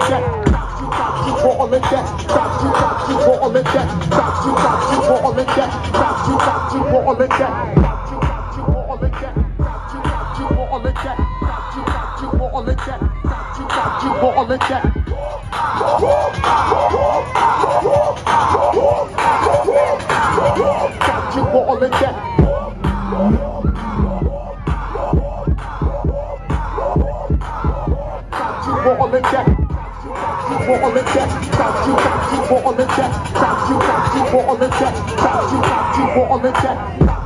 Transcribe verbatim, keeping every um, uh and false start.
that. Got you all of that. Got you, got you all of that. Got you, got you all of that. Got you, got you all of that. Got you, got you all of that. Got you, got you all of that. Got you, got you all of that. Got you, got you all of that. Got you all of that. All of that, all of that, got you, got you, all of that, got you, got you, all of that, got you, got you, all of that.